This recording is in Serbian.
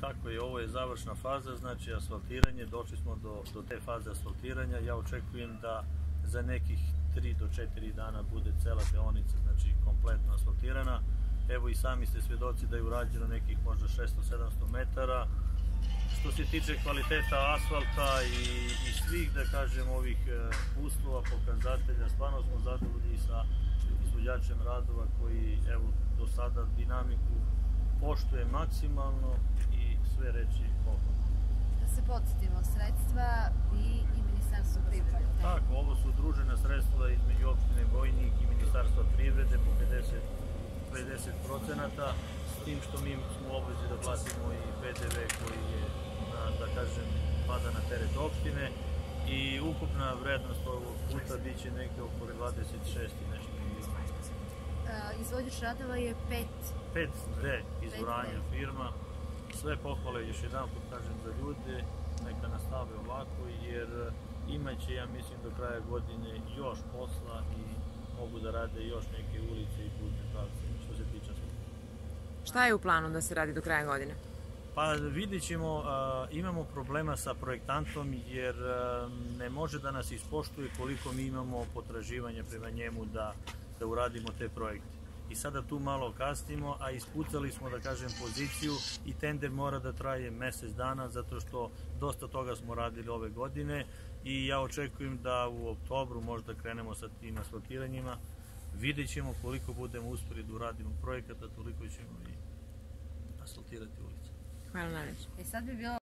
Tako je, ovo je završna faza, znači asfaltiranje, došli smo do te faze asfaltiranja. Ja očekujem da za nekih 3 do 4 dana bude cela deonica, znači kompletno asfaltirana. Evo i sami ste svjedoci da je urađeno nekih možda 600-700 metara. Što se tiče kvaliteta asfalta i svih, da kažem, ovih uslova, pokazatelja, stvarno smo zadovoljni sa izvođačem radova koji, evo, do sada dinamiku poštuje maksimalno i sve reći pohvalno. Da se podsjetimo, sredstva i Ministarstvo privrede. Tako, ovo su udružena sredstva između opštine Vojnik i Ministarstva privrede po 50%, s tim što mi smo u obvezi da platimo i PDV koji je, da kažem, pada na teret opštine i ukupna vrednost ovog puta bit će negde oko 26 i nešto miliona. Izvođač radova je 5D izvoranja firma. Sve pohvale još jedan put kažem za ljude, neka nastave ovako jer imaće, ja mislim, do kraja godine još posla i mogu da rade još neke ulice i putne pravce što se tiče asfalta. Šta je u planu da se radi do kraja godine? Pa vidjet ćemo, imamo problema sa projektantom jer ne može da nas ispoštuje koliko mi imamo potraživanja prema njemu da uradimo te projekte. I sada tu malo kasnimo, a ispucali smo, da kažem, poziciju i tender mora da traje mesec dana zato što dosta toga smo radili ove godine i ja očekujem da u oktobru možda krenemo sa tim asfaltiranjima. Vidjet ćemo koliko budemo uspeli da uradimo projekata, toliko ćemo i asfaltirati ulice. Hvala najveće. Sad bi bilo